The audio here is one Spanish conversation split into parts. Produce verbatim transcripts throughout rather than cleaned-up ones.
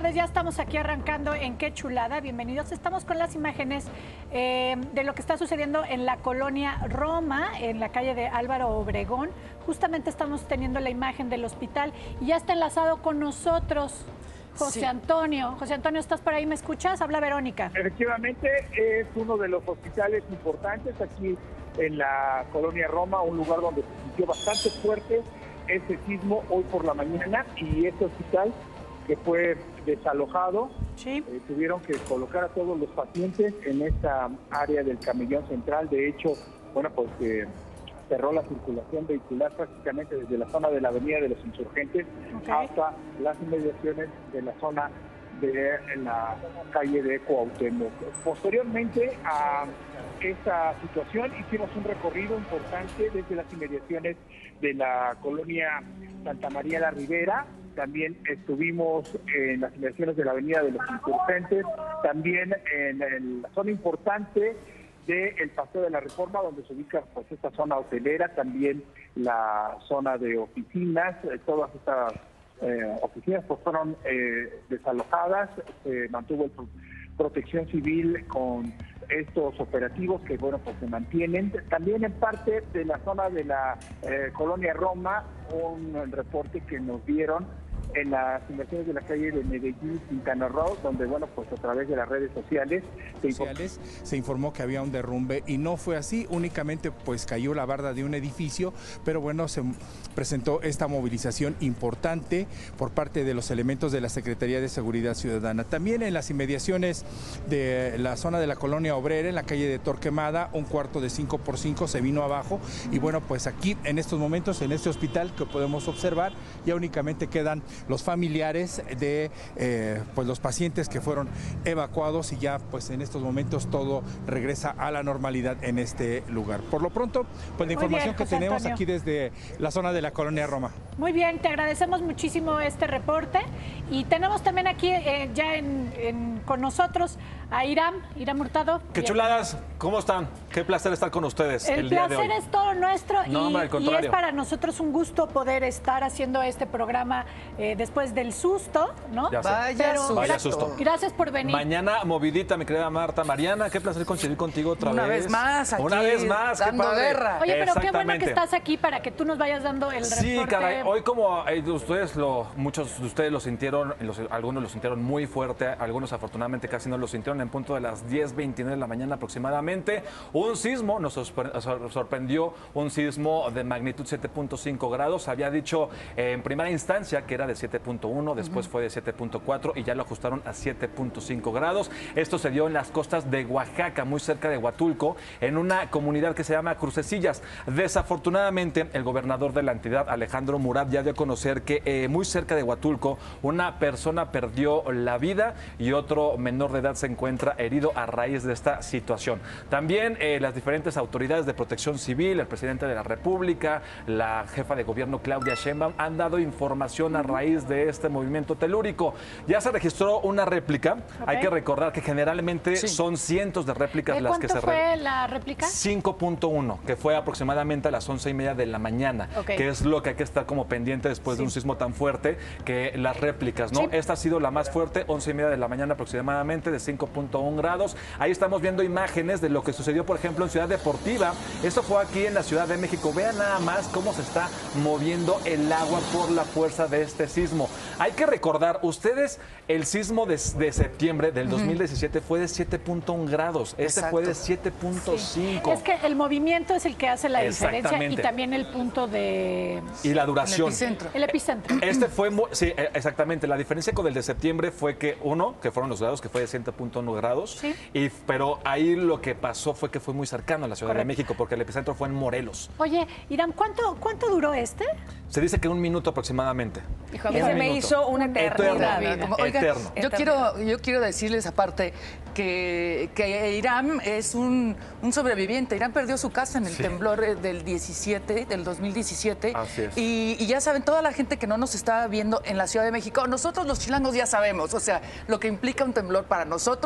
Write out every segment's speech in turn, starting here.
tardes, ya estamos aquí arrancando en Qué Chulada, bienvenidos. Estamos con las imágenes eh, de lo que está sucediendo en la colonia Roma, en la calle de Álvaro Obregón. Justamente estamos teniendo la imagen del hospital y ya está enlazado con nosotros José sí. Antonio. José Antonio, ¿estás por ahí? ¿Me escuchas? Habla Verónica. Efectivamente, es uno de los hospitales importantes aquí en la colonia Roma, un lugar donde se sintió bastante fuerte ese sismo hoy por la mañana, y este hospital que fue desalojado, sí. eh, tuvieron que colocar a todos los pacientes en esta área del camellón central. De hecho, bueno, pues eh, cerró la circulación vehicular prácticamente desde la zona de la Avenida de los Insurgentes okay. hasta las inmediaciones de la zona de la calle de Cuauhtémoc. Posteriormente a esta situación hicimos un recorrido importante desde las inmediaciones de la colonia Santa María la Ribera. También estuvimos en las inmediaciones de la Avenida de los Insurgentes, también en, en la zona importante del Paseo de la Reforma, donde se ubica pues esta zona hotelera, también la zona de oficinas. eh, todas estas eh, oficinas pues fueron eh, desalojadas. Se mantuvo el protección civil con estos operativos que bueno pues se mantienen. También en parte de la zona de la eh, colonia Roma, un reporte que nos dieron en las inversiones de la calle de Medellín, Quintana Roo, donde bueno pues a través de las redes sociales se, sociales se informó que había un derrumbe y no fue así, únicamente pues cayó la barda de un edificio, pero bueno, se presentó esta movilización importante por parte de los elementos de la Secretaría de Seguridad Ciudadana. También en las inmediaciones de la zona de la colonia Obrera, en la calle de Torquemada, un cuarto de cinco por cinco se vino abajo y bueno, pues aquí en estos momentos, en este hospital que podemos observar, ya únicamente quedan los familiares de eh, pues los pacientes que fueron evacuados y ya pues en estos momentos todo regresa a la normalidad en este lugar. Por lo pronto, pues la información bien, que tenemos Antonio. Aquí desde la zona de la colonia Roma. Muy bien, te agradecemos muchísimo este reporte y tenemos también aquí eh, ya en, en, con nosotros a Iram, Iram Hurtado. Qué chuladas, ¿cómo están? Qué placer estar con ustedes el, el día de hoy. El placer es todo nuestro no, y, al contrario. y es para nosotros un gusto poder estar haciendo este programa eh, después del susto, ¿no? Ya sé. Vaya, Pero, susto. Vaya susto. Gracias por venir. Mañana movidita, mi querida Marta. Mariana, qué placer coincidir contigo otra Una vez. vez más aquí, Una vez más, dando qué padre. guerra. Oye, pero qué bueno que estás aquí para que tú nos vayas dando el reporte. Sí, caray, hoy como eh, ustedes lo, muchos de ustedes lo sintieron, los, algunos lo sintieron muy fuerte, algunos afortunadamente casi no lo sintieron, en punto de las diez veintinueve de la mañana aproximadamente. Un sismo nos sorprendió, un sismo de magnitud siete punto cinco grados. Había dicho eh, en primera instancia que era de siete punto uno, después uh-huh. fue de siete punto cuatro y ya lo ajustaron a siete punto cinco grados. Esto se dio en las costas de Oaxaca, muy cerca de Huatulco, en una comunidad que se llama Crucecillas. Desafortunadamente, el gobernador de la entidad, Alejandro Murat, ya dio a conocer que eh, muy cerca de Huatulco, una persona perdió la vida y otro menor de edad se encuentra herido a raíz de esta situación. También eh, las diferentes autoridades de protección civil, el presidente de la República, la jefa de gobierno Claudia Sheinbaum han dado información a raíz de este movimiento telúrico. Ya se registró una réplica. Okay. Hay que recordar que generalmente sí. son cientos de réplicas las que se... ¿Cuánto fue la réplica? cinco punto uno, que fue aproximadamente a las once y media de la mañana, okay. que es lo que hay que estar como pendiente después sí. de un sismo tan fuerte, que las réplicas, ¿no? Sí. Esta ha sido la más fuerte, once y media de la mañana aproximadamente, de cinco punto uno grados. Ahí estamos viendo imágenes de lo que sucedió, por ejemplo, en Ciudad Deportiva. Esto fue aquí en la Ciudad de México. Vean nada más cómo se está moviendo el agua por la fuerza de este sismo. Hay que recordar, ustedes, el sismo de, de septiembre del dos mil diecisiete uh-huh. fue de siete punto uno grados. Este Exacto. fue de siete punto cinco. Sí. Es que el movimiento es el que hace la diferencia y también el punto de... Y la duración. El epicentro. El epicentro. Este fue, muy, sí, exactamente. La diferencia con el de septiembre fue que, uno, que fueron los grados, que fue de siete punto uno grados, sí. y, pero ahí lo que pasó fue que fue muy cercano a la Ciudad Correcto. de México, porque el epicentro fue en Morelos. Oye, Iram, ¿cuánto, cuánto duró este? Se dice que un minuto aproximadamente. Hijo, a mí se me hizo una eternidad. Eterno. Oiga, Eterno. Yo quiero, yo quiero decirles aparte que, que Iram es un, un sobreviviente. Iram perdió su casa en el sí. temblor del diecisiete, del dos mil diecisiete. Así es. Y, y ya saben, toda la gente que no nos está viendo en la Ciudad de México, nosotros los chilangos ya sabemos, o sea, lo que implica un temblor para nosotros.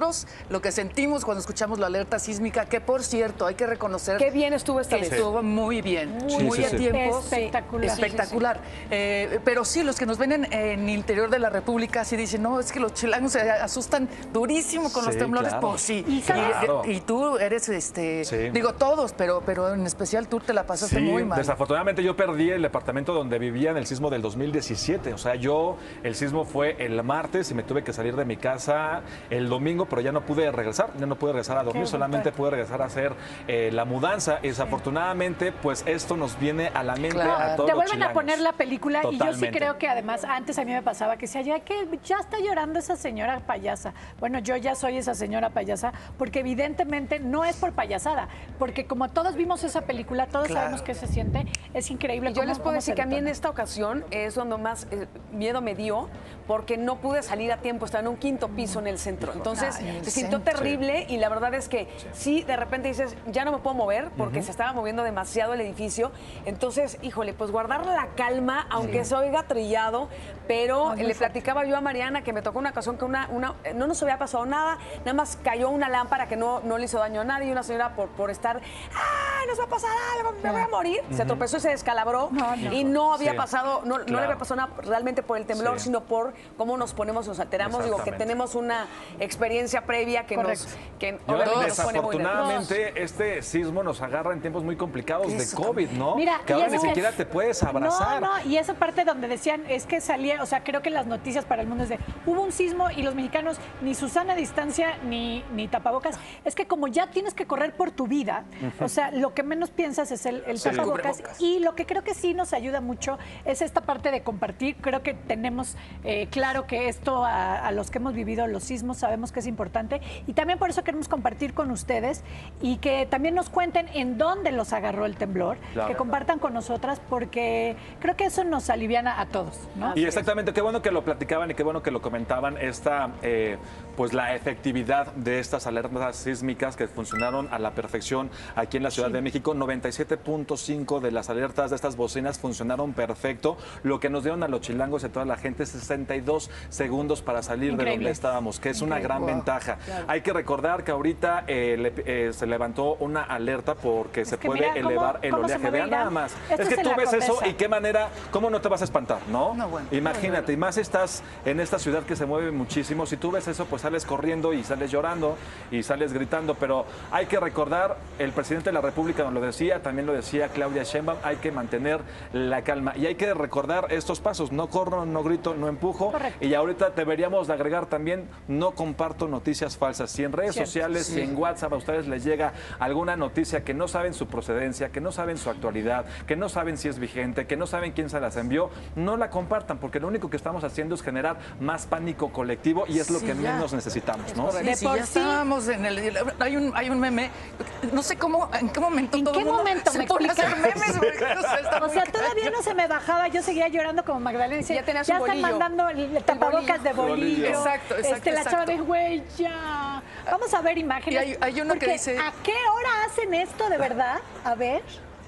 nosotros lo que sentimos cuando escuchamos la alerta sísmica, que por cierto, hay que reconocer... Qué bien estuvo esta que vez. estuvo muy bien, muy, Sí, muy sí, a sí. tiempo. Espectacular. Espectacular. Eh, pero sí, los que nos ven en, en el interior de la República sí dicen, no, es que los chilangos se asustan durísimo con Sí, los temblores. claro. Pues sí. Y claro. y, y tú eres, este, Sí. digo todos, pero, pero en especial tú te la pasaste Sí, muy mal. desafortunadamente yo perdí el departamento donde vivía en el sismo del dos mil diecisiete. O sea, yo, el sismo fue el martes y me tuve que salir de mi casa el domingo, pero ya no pude regresar, ya no pude regresar a dormir, Qué solamente brutal. pude regresar a hacer eh, la mudanza. Y desafortunadamente, pues esto nos viene a la mente Claro. a todos Te los vuelven a chilangos. poner la película y yo sí Totalmente. creo que además antes a mí me pasaba que decía, ya que ya está llorando esa señora payasa. Bueno, yo ya soy esa señora payasa porque evidentemente no es por payasada, porque como todos vimos esa película, todos Claro. sabemos qué se siente, es increíble. Y yo cómo- les puedo cómo decir se que a mí en detona. esta ocasión es donde más eh, miedo me dio porque no pude salir a tiempo, estaba en un quinto piso en el centro. Entonces Ay, en el se sintió centro. terrible y la verdad es que sí, de repente dices, ya no me puedo mover porque se estaba moviendo demasiado el edificio. Entonces, híjole, pues guardar la calma, aunque se oiga trillado, pero le platicaba yo a Mariana que me tocó una ocasión que una, una, no nos había pasado nada, nada más cayó una lámpara que no, no le hizo daño a nadie y una señora por, por estar, ¡ay, nos va a pasar algo, me voy a morir! Se tropezó y se descalabró No, no. y no había Sí, pasado, no, no le claro. había pasado nada realmente por el temblor, Sí. sino por cómo nos ponemos, nos alteramos. Digo, que Exactamente. tenemos una experiencia previa que Correcto. nos, que Yo, obviamente nos pone muy nerviosos. desafortunadamente, este sismo nos agarra en tiempos muy complicados de Eso COVID, ¿no? Mira, que y ahora es ni que- siquiera te puedes abrazar. No, no, y esa parte donde decían, es que salía, o sea, creo que las noticias para el mundo es de, hubo un sismo y los mexicanos ni Susana distancia ni, ni tapabocas. Es que como ya tienes que correr por tu vida, o sea, lo que menos piensas es el, el Sí. tapabocas. Cubrebocas. Y lo que creo que sí nos ayuda mucho es esta parte de compartir. Creo que tenemos eh, claro que esto a, a los que hemos vivido los sismos sabemos que es importante. Y también por eso queremos compartir con ustedes y que también nos cuenten en dónde los agarró el temblor, Claro. que compartan con nosotras porque creo que eso nos aliviana a todos, ¿no? Y exactamente, qué bueno que lo platicaban y qué bueno que lo comentaban, esta, eh, pues la efectividad de estas alertas sísmicas que funcionaron a la perfección aquí en la Ciudad de México. noventa y siete punto cinco de las alertas de estas bocinas funcionaron perfecto, lo que nos dieron a los chilangos y a toda la gente sesenta y dos segundos para salir de Increíble. donde estábamos, que es una Increíble. gran Wow. ventaja. Hay que recordar que ahorita eh, le- eh, se levantó una alerta porque se que puede mira cómo- elevar el cómo se oleaje. mueve Vean nada Irán. más. Esto Es que es en tú la ves eso Condesa. y qué manera, ¿cómo no te vas a espantar, no? No, bueno. Imagínate, y más si estás en esta ciudad que se mueve muchísimo, si tú ves eso, pues sales corriendo y sales llorando y sales gritando, pero hay que recordar, el presidente de la República nos lo decía, también lo decía Claudia Sheinbaum, hay que mantener la calma y hay que recordar estos pasos, no corro, no grito, no empujo. Correcto. Y ahorita deberíamos de agregar también, no comparto noticias falsas. Si en redes Cierto. sociales, si en WhatsApp a ustedes les llega alguna noticia que no saben su procedencia, que no saben su actualidad, que no saben si es vigente, que no saben quién se las envió, no la compartan, porque lo único que estamos haciendo es generar más pánico colectivo y es lo Sí, que ya. menos necesitamos, ¿no? Sí, De sí, por ya sí. estábamos en el... Hay un, hay un meme, no sé cómo, en qué momento ¿En todo qué el mundo momento se me pone a hacer explicas? memes, güey. O sea, está O muy sea, cañón. todavía no se me bajaba, yo seguía llorando como Magdalena. Decía, Ya tenías ya un están bolillo. mandando el tapabocas de bolillo. bolillo. Exacto, exacto, Este, la chava exacto. de, güey, ya. Vamos a ver imágenes. Y hay- hay uno que porque dice- ¿a qué hora hacen esto de verdad? A ver.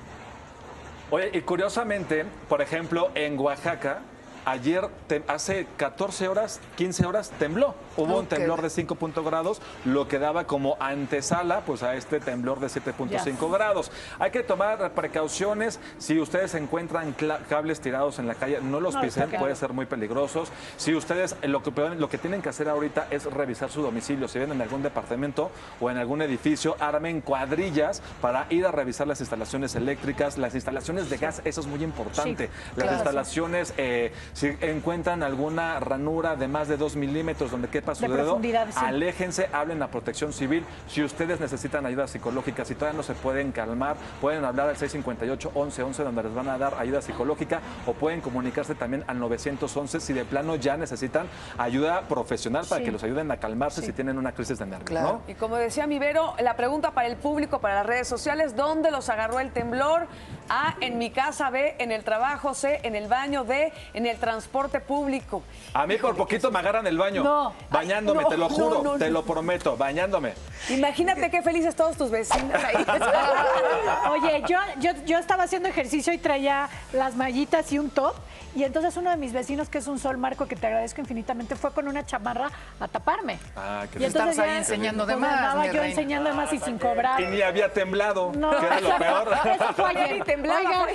Oye, y curiosamente, por ejemplo, en Oaxaca, ayer, te- hace catorce horas, quince horas, tembló. Hubo un Ok. temblor de cinco punto grados, lo que daba como antesala pues, a este temblor de siete punto cinco grados. Hay que tomar precauciones. Si ustedes encuentran cla- cables tirados en la calle, no los No, pisen, está claro. puede ser muy peligrosos. Si ustedes, eh, lo que, pueden- lo que tienen que hacer ahorita es revisar su domicilio. Si viven en algún departamento o en algún edificio, armen cuadrillas para ir a revisar las instalaciones eléctricas, las instalaciones de gas, eso es muy importante. Sí, las claro. instalaciones, eh, si encuentran alguna ranura de más de dos milímetros donde quepa su De dedo, profundidad, sí. aléjense, hablen a Protección Civil. Si ustedes necesitan ayuda psicológica, si todavía no se pueden calmar, pueden hablar al seis cincuenta y ocho, once once, donde les van a dar ayuda psicológica, o pueden comunicarse también al novecientos once si de plano ya necesitan ayuda profesional para Sí. que los ayuden a calmarse Sí. si tienen una crisis de nervios, Claro. ¿no? Y como decía mi Vero, la pregunta para el público, para las redes sociales, ¿dónde los agarró el temblor? A, en mi casa, B, en el trabajo, C, en el baño, D, en el transporte público. A mí por poquito me agarran el baño, No. bañándome, Ay, no, te lo no, juro, no, te no. lo prometo, bañándome. Imagínate qué felices todos tus vecinos ahí. Oye, yo, yo, yo estaba haciendo ejercicio y traía las mallitas y un top. Y entonces uno de mis vecinos, que es un sol, Marco, que te agradezco infinitamente, fue con una chamarra a taparme. Ah, qué y entonces Estamos ahí ya, enseñando de pues, más, andaba mi yo reina. enseñando de más y sin cobrar. Y ni había temblado, No, que era lo peor. Eso fue ayer. Ni temblaba, Oigan,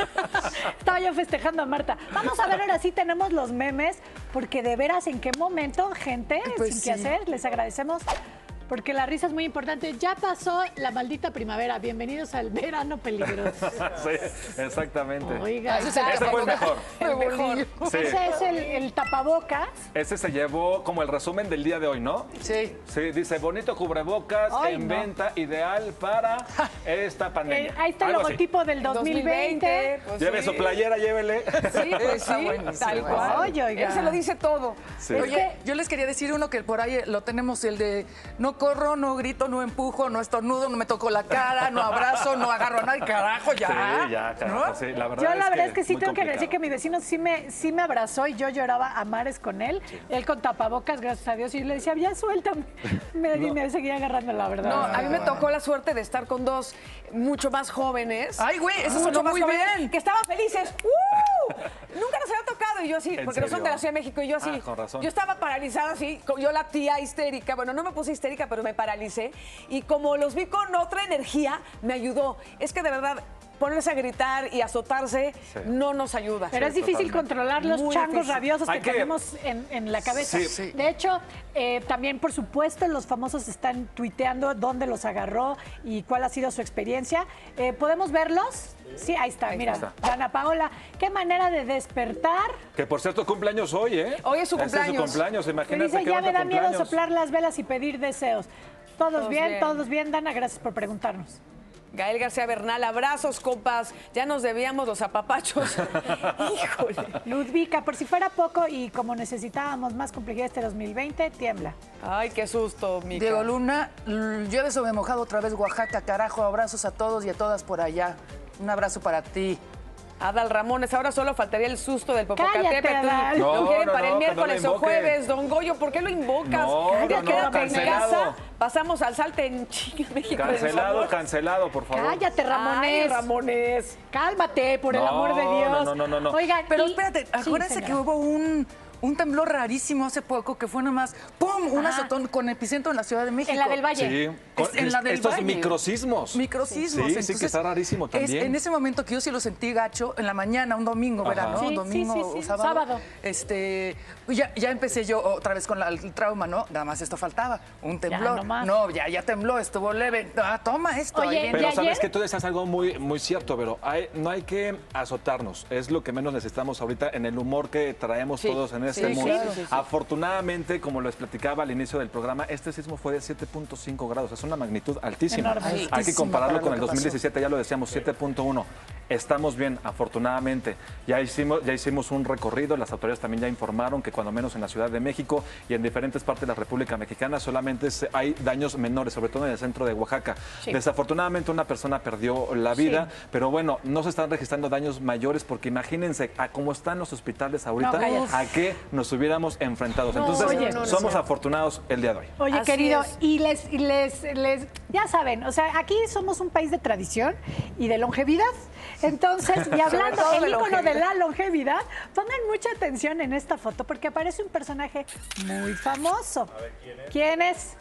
estaba yo festejando a Marta. Vamos a ver, ahora sí tenemos los memes, porque de veras, ¿en qué momento, gente, Pues sin sí. qué hacer? Les agradecemos. Porque la risa es muy importante. Ya pasó la maldita primavera. Bienvenidos al verano peligroso. Sí, exactamente. Oiga, Ese es el Ese fue el mejor. El mejor. Sí. ese es el, el tapabocas. Ese se llevó como el resumen del día de hoy, ¿no? Sí. Sí, dice, bonito cubrebocas Ay, en no. venta, ideal para esta pandemia. Eh, ahí está el Algo así. logotipo del dos mil veinte. pues Lleve sí. su playera, llévele. Sí, pues Está sí, buenísimo. tal cual. Oye, oiga. Él se lo dice todo. Sí. Es Oye, que- yo les quería decir uno que por ahí lo tenemos, el de no corro, no grito, no empujo, no estornudo, no me toco la cara, no abrazo, no agarro a nadie, carajo, ya. Sí, ya, carajo, ¿No? sí. La verdad Yo la verdad es que sí muy tengo que complicado. decir que mi vecino sí me, sí me abrazó y yo lloraba a mares con él. Él con tapabocas, gracias a Dios. Y yo le decía, ya suéltame. Me, y me seguía agarrando, la verdad. No, a mí me tocó la suerte de estar con dos mucho más jóvenes. Ay, güey, eso Mucho sonó más muy jóvenes, bien. Que estaban felices. ¡Uh! Nunca nos había tocado. Y yo así, ¿En porque no son serio? de la Ciudad de México. Y yo así. Ah, con razón. Yo estaba paralizada así. co- Yo la tía histérica. Bueno, no me puse histérica, pero me paralicé. Y como los vi con otra energía, me ayudó. Es que de verdad, ponerse a gritar y azotarse Sí. no nos ayuda. Pero es difícil totalmente. controlar los Muy changos difícil. rabiosos que, Hay que- tenemos en, en la cabeza. Sí. Sí. De hecho, eh, también, por supuesto, los famosos están tuiteando dónde los agarró y cuál ha sido su experiencia. Eh, ¿Podemos verlos? Sí, ahí está, mira. está. Dana Paola, qué manera de despertar. Que por cierto, cumpleaños hoy, ¿eh? Hoy es su Este es cumpleaños. su cumpleaños, Que imagínate dice, qué ya onda me da miedo cumpleaños. soplar las velas y pedir deseos. Todos, Todos bien, bien. todos bien, Dana, gracias por preguntarnos. Gael García Bernal, abrazos, compas. Ya nos debíamos los apapachos. Híjole. Ludvika, por si fuera poco y como necesitábamos más complejidad este dos mil veinte, tiembla. Ay, qué susto, Mica. Diego Luna, l- llueve sobre mojado otra vez Oaxaca, carajo, abrazos a todos y a todas por allá. Un abrazo para ti. Adal Ramones, ahora solo faltaría el susto del Cállate, Popocatépetl. Adal. Lo No, quieren no, para no, el que no miércoles lo o invoque. jueves. Don Goyo, ¿por qué lo invocas? No, no, no, quédate en cancelado. casa. Pasamos al salte en chinga, México. por Cancelado, favor. cancelado, por favor. Cállate, Ramones. Ay, Ramones. Cálmate, por el No, amor de Dios. no, no, no, no, no. Oigan, Pero y- espérate, Sí, acuérdense que señora. hubo un, un temblor rarísimo hace poco que fue nomás, ¡pum! Un Ajá. azotón con epicentro en la Ciudad de México. En la del Valle. Sí, con Es en la del estos Valle. microsismos. Microsismos. Sí, sí, que está rarísimo es también. en ese momento que yo sí lo sentí gacho, en la mañana, un domingo, Ajá. ¿verdad? ¿no? Sí, Un domingo sí, sí, sí, o sábado. sábado. Este, pues ya, ya empecé yo otra vez con la- el trauma, ¿no? Nada más esto faltaba, un temblor. no más. No, ya, ya tembló, estuvo leve. Ah, toma esto. Oye, ahí viene. Pero ¿de sabes ayer? que tú decías algo muy, muy cierto, pero hay- no hay que azotarnos. Es lo que menos necesitamos ahorita en el humor que traemos Sí, todos en este sí, mundo. claro. Sí, sí, sí. Afortunadamente, como les platicaba al inicio del programa, este sismo fue de siete punto cinco grados. Es una magnitud altísima. Enorme. Hay que Altísima compararlo para con lo el que dos mil diecisiete, ya lo decíamos, siete punto uno. Estamos bien, afortunadamente. Ya hicimos, ya hicimos un recorrido, las autoridades también ya informaron que cuando menos en la Ciudad de México y en diferentes partes de la República Mexicana solamente se- hay daños menores, sobre todo en el centro de Oaxaca. Sí. Desafortunadamente una persona perdió la vida, pero bueno, no se están registrando daños mayores porque imagínense a cómo están los hospitales ahorita, No, cállate. a qué nos hubiéramos enfrentado. Entonces, oye, no, no, somos no. afortunados el día de hoy. Oye, Así querido, es. y les, y les, les, ya saben, o sea, aquí somos un país de tradición y de longevidad. Entonces, y hablando todo el de ícono de longevidad. la longevidad, pongan mucha atención en esta foto porque aparece un personaje muy famoso. ¿quién es?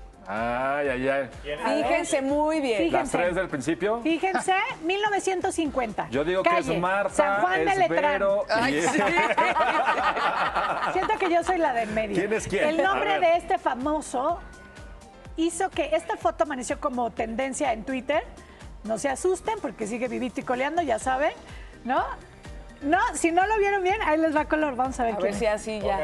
Ay, ay, ay. Fíjense muy bien. Fíjense. Las tres del principio. Fíjense, mil novecientos cincuenta. Yo digo que Calle, es Marta, San Juan de es Letrán. Vero Ay, y sí. Siento que yo soy la de en medio. ¿Quién es quién? El A nombre ver. de este famoso hizo que esta foto amaneció como tendencia en Twitter. No se asusten porque sigue vivito y coleando, ya saben, ¿no? No, si no lo vieron bien, ahí les va color. Vamos a ver A quién ver es. si así ya.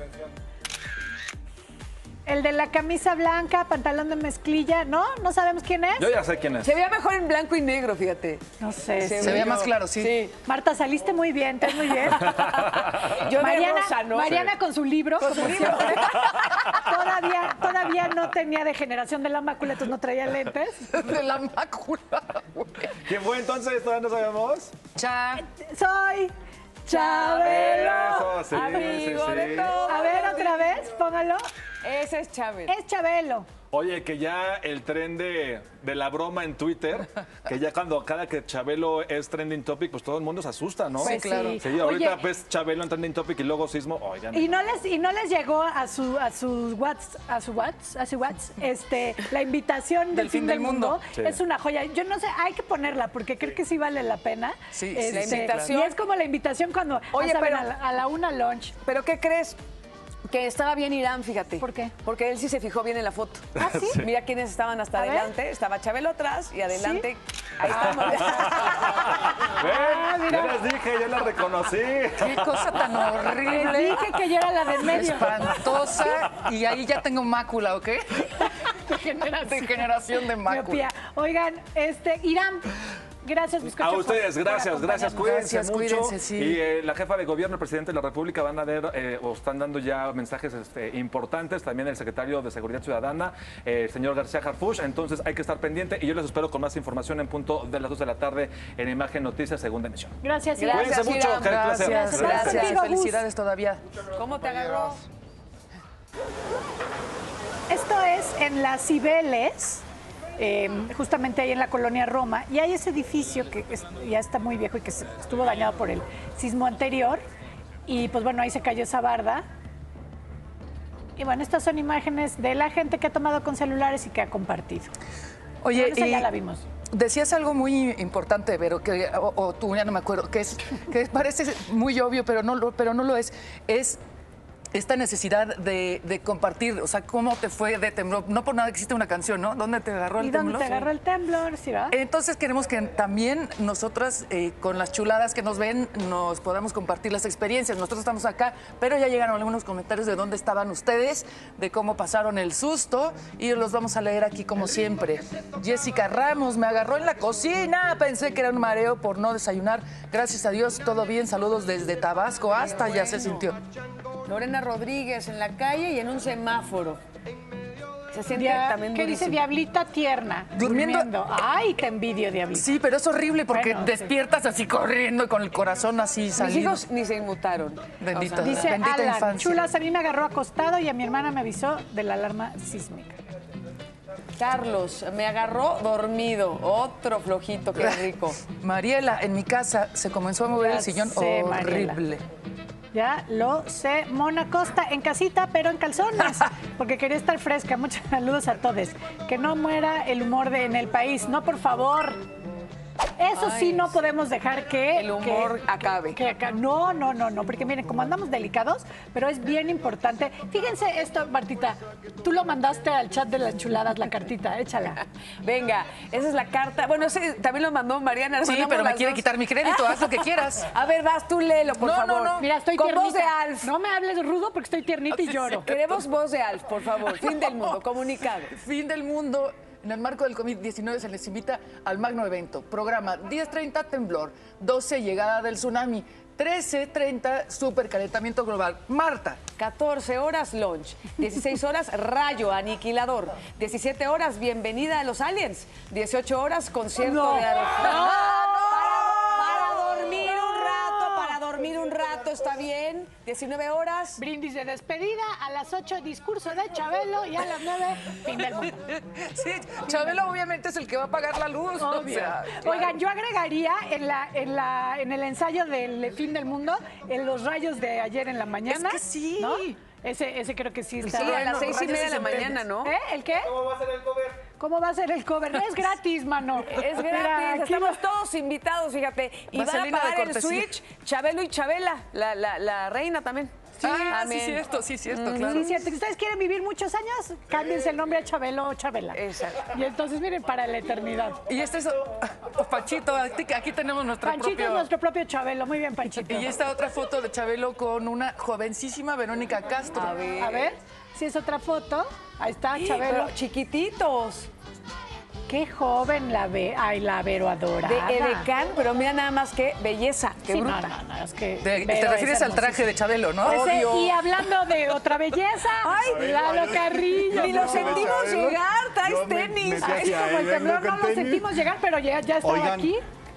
El de la camisa blanca, pantalón de mezclilla, ¿no? ¿No sabemos quién es? Yo ya sé quién es. Se veía mejor en blanco y negro, fíjate. No sé. Se Se veía veía- más claro, sí. Sí. Marta, saliste muy bien, estás muy bien. Yo de Mariana, rosa, ¿no? Mariana con su libro, como siempre. todavía, todavía no tenía degeneración de la mácula, entonces no traía lentes. De la mácula, güey. ¿Quién fue entonces? ¿Todavía no sabemos? Cha. Soy Chabelo. Eso, sí, Amigo sí, sí. de todos. A ver, otra vez, póngalo. Ese es Chávez. Es Chabelo. Oye, que ya el tren de, de la broma en Twitter, que ya cuando cada que Chabelo es trending topic, pues todo el mundo se asusta, ¿no? Pues Sí, claro. sí. Sí, ahorita Oye, ves Chabelo en trending topic y luego Sismo, oigan. y no les y no les llegó a su a sus whats a su whats a su whats este la invitación del, fin del mundo, Sí. es una joya. Yo no sé, hay que ponerla porque creo que sí vale la pena. Sí, sí, Este, la invitación. Y es como la invitación cuando Oye, ya saben, pero- a, la, a la una lunch. ¿Pero qué crees? Que estaba bien Irán, fíjate. ¿Por qué? Porque él sí se fijó bien en la foto. ¿Ah, sí? Mira quiénes estaban hasta A ver. adelante. Estaba Chabelo atrás y adelante. Ahí estamos. ¡Ven! Ah, mira. Ya les dije, ya la reconocí. Qué cosa tan Les horrible. dije que yo era la del medio. Espantosa. Y ahí ya tengo mácula, ¿ok? Degeneración. Degeneración de mácula. Miopía. Oigan, este, Irán, gracias, bizcocho. A por- ustedes, por gracias, gracias, acompañarnos. cuídense Gracias, mucho. cuídense, sí. Y eh, la jefa de gobierno, el presidente de la República van a ver, eh, o están dando ya mensajes este, importantes, también el secretario de Seguridad Ciudadana, eh, el señor García Harfuch, entonces hay que estar pendiente y yo les espero con más información en punto de las dos de la tarde en Imagen Noticias, segunda emisión. Gracias, Irán. Gracias, Cuídense mucho, Irán. qué placer. Gracias, Gracias. gracias. Contigo, Gus. Felicidades todavía. ¿Cómo te agarró? Esto es en las Cibeles, eh, justamente ahí en la colonia Roma, y hay ese edificio que es- ya está muy viejo y que se- estuvo dañado por el sismo anterior, y pues bueno, ahí se cayó esa barda. Y bueno, estas son imágenes de la gente que ha tomado con celulares y que ha compartido. Oye, Bueno, esa y ya la vimos. decías algo muy importante, Vero, que, o, o tú, ya no me acuerdo, que, es, que parece muy obvio, pero no, lo- pero no lo es. Es esta necesidad de, de compartir, o sea, cómo te fue de temblor. No por nada existe una canción, ¿no? ¿Dónde te agarró el ¿Y dónde temblor? te agarró el temblor? ¿Sí, va? Entonces queremos que también nosotras, eh, con las chuladas que nos ven, nos podamos compartir las experiencias. Nosotros estamos acá, pero ya llegaron algunos comentarios de dónde estaban ustedes, de cómo pasaron el susto, y los vamos a leer aquí como siempre. Jessica Ramos, me agarró en la cocina, pensé que era un mareo por no desayunar. Gracias a Dios, todo bien, saludos desde Tabasco hasta ya se sintió. Lorena Rodríguez en la calle y en un semáforo. Se siente Dia- también ¿Qué dice durísimo. Diablita tierna? Durmiendo. Ay, te envidio, Diablita. Sí, pero es horrible porque Bueno, sí. despiertas así corriendo y con el corazón así Mis salido. hijos ni se inmutaron. Bendito. O sea, Dice Bendita Alan, infancia. chulas, a mí me agarró acostado y a mi hermana me avisó de la alarma sísmica. Carlos, me agarró dormido. Otro flojito, qué rico. Mariela, en mi casa se comenzó a mover Ya el sillón sé, Mariela. horrible. Ya lo sé, Mona Costa en casita, pero en calzones, porque quería estar fresca. Muchos saludos a todos. Que no muera el humor de, en el país. No, por favor. Eso sí, no podemos dejar que... El humor que- acabe. que aca- no, no, no, no, porque miren, como andamos delicados, pero es bien importante. Fíjense esto, Martita, tú lo mandaste al chat de las chuladas, la cartita, échala. Venga, esa es la carta. Bueno, ese también lo mandó Mariana. Sí, mandamos pero me las quiere dos. quitar mi crédito, haz lo que quieras. A ver, vas, tú léelo, por No, no, favor. no. Mira, estoy Con tiernita. voz de Alf. No me hables rudo porque estoy tiernita y lloro. Queremos voz de Alf, por favor. Fin del mundo, comunicado. Fin del mundo. En el marco del COVID diecinueve se les invita al magno evento. Programa diez treinta temblor, doce llegada del tsunami, trece treinta supercalentamiento global. Marta. catorce horas lunch, dieciséis horas rayo aniquilador, diecisiete horas bienvenida a los aliens, dieciocho horas concierto No. de Arjona. No, Para, para dormir un rato, para dormir un rato, ¿está bien? diecinueve horas. Brindis de despedida, a las ocho discurso de Chabelo y a las nueve fin del mundo. Sí, Chabelo obviamente es el que va a pagar la luz. o Obvio. sea, Oigan, yo agregaría en la, en la, en el ensayo del fin del mundo, en los rayos de ayer en la mañana. Es que sí. ¿no? Ese, ese creo que sí está. Sí, a las Bueno, seis y rayos media de la y centellas. mañana, ¿no? ¿Eh? ¿El qué? ¿Cómo va a ser el cover? ¿Cómo va a ser el cover? Es gratis, mano. Es Mira, gratis, aquí estamos todos invitados, fíjate. Y van a Vaselina de pagar el cortesía. switch Chabelo y Chabela, la, la, la reina también. Sí, ah, sí, Amén. cierto, sí, cierto, Sí, claro. sí, cierto. Si ustedes quieren vivir muchos años, cámbiense el nombre a Chabelo o Chabela. Exacto. Y entonces, miren, para la eternidad. Y este es oh, Panchito, aquí, aquí tenemos nuestro Panchito propio... es nuestro propio Chabelo. Muy bien, Panchito. Y esta otra foto de Chabelo con una jovencísima Verónica Castro. A ver. A ver, si es otra foto. Ahí está, Chabelo. Pero chiquititos. Qué joven la ve. Ay, la Vero adorada. De Edecán, pero mira nada más que belleza, qué Sí, bruta. no, no, no, es que De- Vero te refieres es al traje de Chabelo, ¿no? Ese- Obvio. y hablando de otra belleza, Ay, Lalo Carrillo. Ni lo No. sentimos Chabelo, llegar, traes yo me tenis. metí Ay, hacia como el él, vengo temblor no con lo tenis. sentimos llegar, pero ya, ya estaba Oigan, aquí.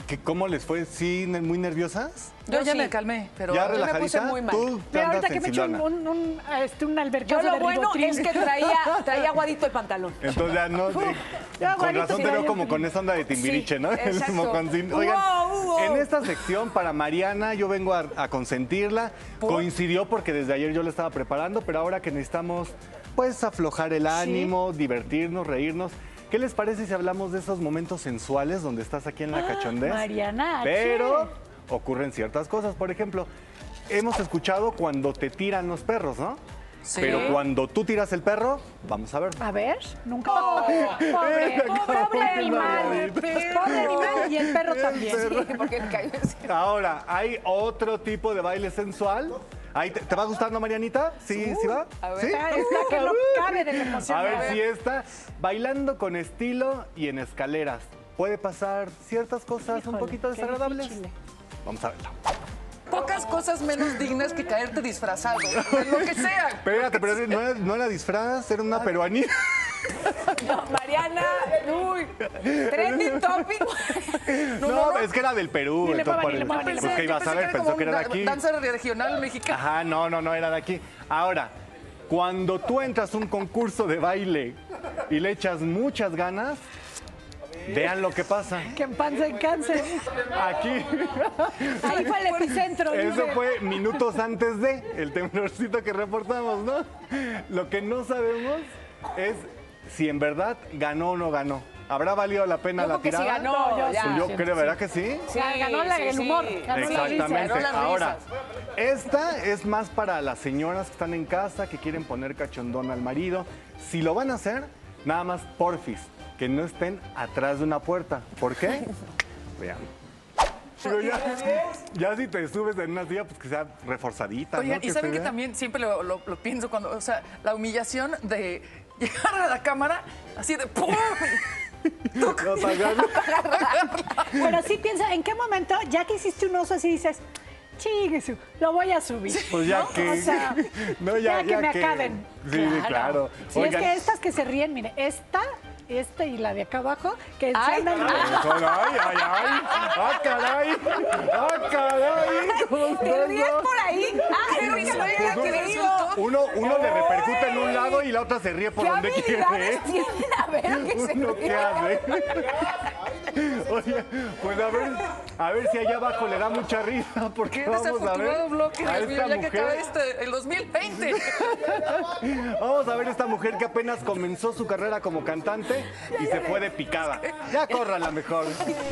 ¿Qué, ¿Cómo les fue? ¿Sí, muy nerviosas? Yo ya sí. me calmé, pero ¿Ya yo me puse relajadita? muy mal. Tú Pero andas ahorita que en me echo un, Silvana. un, un, este, un Yo albercazo lo de bueno ribotril. es que traía, traía aguadito el pantalón. Entonces ya no... te- Ya, con abuelito, razón sí, te veo ya, como ya. con esa onda de Timbiriche, Sí, ¿no? El exacto. moconcín. Wow, Oigan, wow. en esta sección para Mariana yo vengo a, a consentirla. Coincidió porque desde ayer yo la estaba preparando, pero ahora que necesitamos pues aflojar el ánimo, divertirnos, reírnos. ¿Qué les parece si hablamos de esos momentos sensuales donde estás aquí en la cachondez? Mariana H. Pero ocurren ciertas cosas. Por ejemplo, hemos escuchado cuando te tiran los perros, ¿no? Sí. Pero cuando tú tiras el perro, vamos a ver. A ver, nunca. pobre, pobre animal. Pues pobre animal y el perro también. Sí, porque le cayó así. Ahora, hay otro tipo de baile sensual. Ahí te, ¿te va gustando, Marianita? ¿Sí, sí va? a ver. ¿Sí? Está, está que no cabe de la emoción. A ver si está bailando con estilo y en escaleras. Puede pasar ciertas cosas un Híjole, poquito qué desagradables. difícil. Vamos a verlo. Pocas cosas menos dignas que caerte disfrazado, de lo que sea. Espérate, pero no era, no era disfraz, era una peruanita. No, Mariana, uy, trending topic. No, es que era del Perú. Ni le entonces, mueva, ni le por- mueva, ni le pues mueva. que ibas a ver, era pensó como que era de una aquí. danza regional mexicana. Ajá, no, no, no, era de aquí. Ahora, cuando tú entras a un concurso de baile y le echas muchas ganas, vean lo que pasa. Que en pan se cáncer. Aquí, Ahí fue el epicentro. eso Yure. fue minutos antes de el temblorcito que reportamos, ¿no? Lo que no sabemos es si en verdad ganó o no ganó. ¿Habrá valido la pena Yo la creo que sí tirada? ganó, yo ya. Pues yo siento, creo, sí. ¿verdad que sí? Sí, Ganó la- sí, el sí. humor. Ganó la risa, Exactamente. ganó las Ahora, risas. esta es más para las señoras que están en casa, que quieren poner cachondón al marido. Si lo van a hacer, nada más porfis, que no estén atrás de una puerta. ¿Por qué? Vean. Digo, ya, ya si te subes en una silla, pues que sea reforzadita, Oigan, ¿no? y se saben que vea. también siempre lo, lo- lo pienso cuando, o sea, la humillación de llegar a la cámara así de ¡pum! No, apagarlo. Pero sí piensa, ¿en qué momento, ya que hiciste un oso así, dices, chingue, lo voy a subir? Pues ya ¿no? que... O sea, no, ya, que me acaben. Sí, claro. Si es que estas que se ríen, mire, esta, esta y la de acá abajo, que se Ay, andan... Ay, ay, ay, ay. ¡Ah, caray! ¡Ah, caray! ¿Te ríes por ahí? ¡Ay, nunca lo había creído! Uno, uno le repercute en un lado y la otra se ríe por ¿Qué donde quiere. habilidades tienen? A ver, que se Uno qué ríe. hace. Oye, pues a ver, a ver si allá abajo le da mucha risa, porque ¡Qué vamos a ver desafortunado bloque! a Dios mío, esta ya que acaba mujer. este, el dos mil veinte. Vamos a ver esta mujer que apenas comenzó su carrera como cantante y se fue de picada. Ya córrala mejor.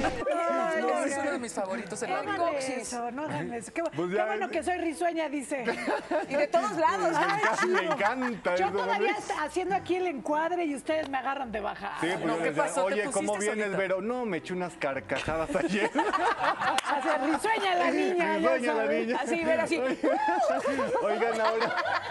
Ese es uno de mis favoritos en la No vida. hagan eso, no hagan eso. Qué, Pues qué ya- bueno que soy risueña, dice. Y de todos lados. Le Ay, encanta, le encanta Yo eso, todavía ¿no? está haciendo aquí el encuadre y ustedes me agarran de bajada. Sí, pues No, yo ¿qué decía, pasó? ¿Te oye, ¿cómo pusiste vienes, solita? Vero? No, me eché unas carcajadas ayer. Hacia risueña la niña. ya Risueña la sabes. niña. así, ver así. Oigan, ahora...